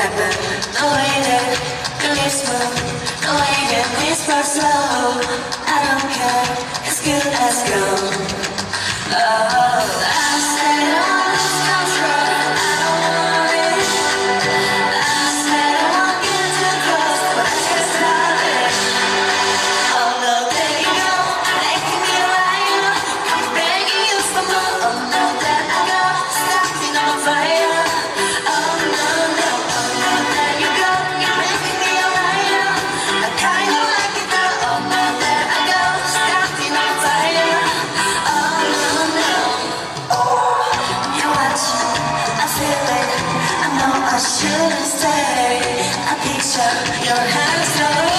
happen. The way that you whisper, the way that whisper slow. I don't care, it's good as gold. Oh, I said I lost control. I don't want it. I said I won't get too close, but I can't stop it. Oh no, there you go, making me right. I'm begging you for more. Oh no, there I go, starting on fire. Oh no, no, oh no, there you go, you're making me right. I kinda like it though. Oh no, there I go, starting on fire. Oh no, no. You watch, I feel it. I know I shouldn't stay. I picture your hands.